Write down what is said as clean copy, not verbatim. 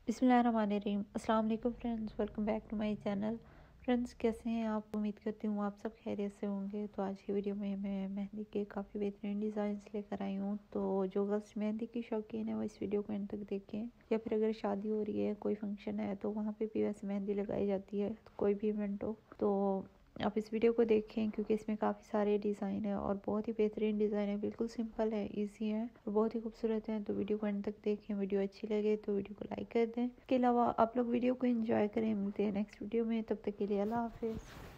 बिस्मिल्लाहिर्रहमानिर्रहीम। अस्सलाम वालेकुम friends, welcome back to my channel. Friends, कैसे हैं आप? उम्मीद करती हूँ आप सब खैरियत से होंगे। तो आज की वीडियो में मैं मेहंदी के काफ़ी बेहतरीन डिज़ाइंस लेकर आई हूँ। तो जो गर्ल्स मेहंदी की शौकीन है वो इस वीडियो को एंड तक देखें। या फिर अगर शादी हो रही है, कोई फंक्शन है, तो वहाँ पे भी वैसे मेहंदी लगाई जाती है, तो कोई भी इवेंट हो तो आप इस वीडियो को देखें, क्योंकि इसमें काफ़ी सारे डिज़ाइन है और बहुत ही बेहतरीन डिज़ाइन है। बिल्कुल सिंपल है, इजी है और बहुत ही खूबसूरत है। तो वीडियो को एंड तक देखें। वीडियो अच्छी लगे तो वीडियो को लाइक कर दें। इसके अलावा आप लोग वीडियो को एंजॉय करें। मिलते हैं नेक्स्ट वीडियो में, तब तक के लिए अल्लाह हाफिज़।